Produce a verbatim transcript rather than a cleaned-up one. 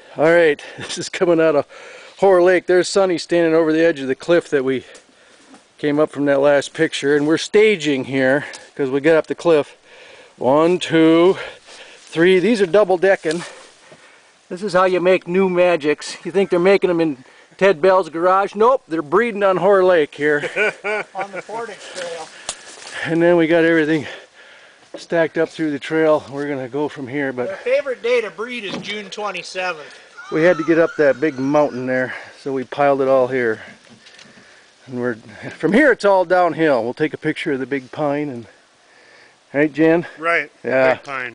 Alright, this is coming out of Horror Lake. There's Sonny standing over the edge of the cliff that we came up from that last picture, and we're staging here because we got up the cliff. One, two, three. These are double decking. This is how you make new magics. You think they're making them in Ted Bell's garage? Nope, they're breeding on Horror Lake here. On the Portage Trail. And then we got everything stacked up through the trail. We're gonna go from here, but their favorite day to breed is June twenty-seventh. we had to get up that big mountain there, so we piled it all here. And we're from here it's all downhill. We'll take a picture of the big pine and right, Jen? Right. Yeah. Big pine.